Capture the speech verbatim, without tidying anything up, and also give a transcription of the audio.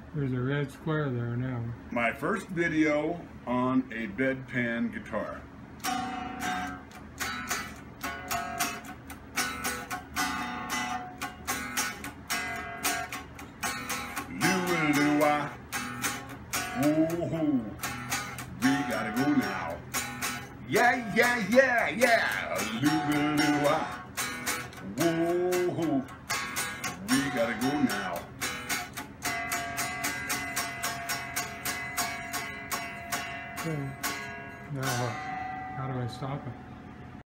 There's a red square there now. My first video on a bedpan guitar. Loo-a-loo-ah. Woo-hoo. We gotta go now. Yeah, yeah, yeah, yeah. Loo-a-loo-ah.